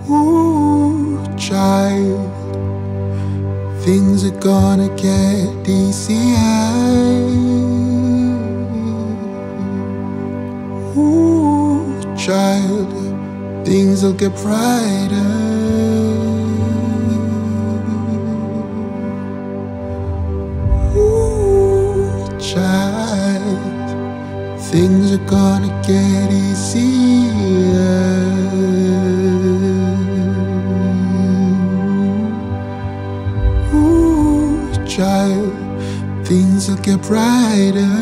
Ooh, child, things are gonna get easier. Ooh, child, things will get brighter. Ooh, child, things are gonna get easier. Child, things will get brighter.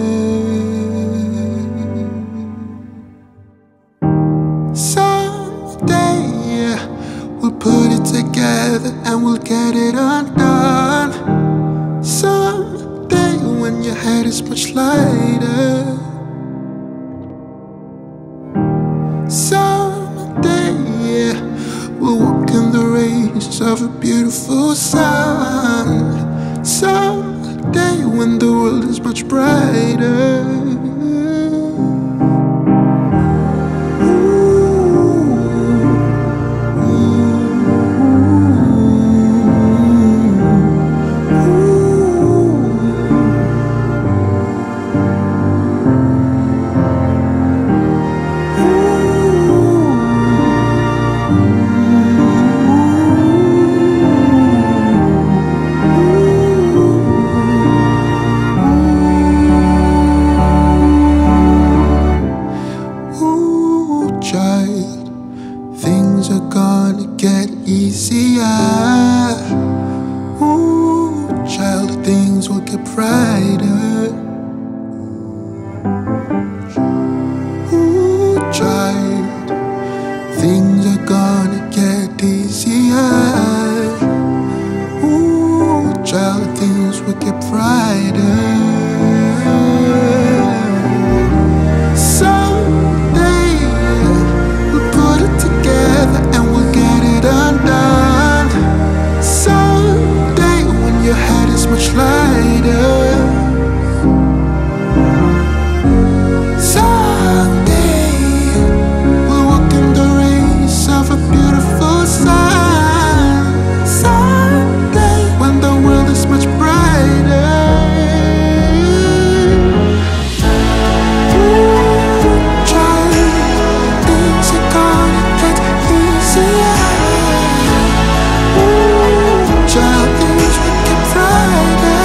Someday we'll put it together and we'll get it undone. Someday when your head is much lighter. Someday we'll walk in the rays of a beautiful sun. Someday when the world is much brighter. Things are gonna get easier. Ooh, child, things will get brighter. Ooh, child, things are gonna get easier. Ooh, child, things will get brighter. Much lighter. Someday we'll walk in the rays of a beautiful sun. Someday when the world is much brighter. Ooh, child, things are gonna get easier. Ooh, child, things will get brighter.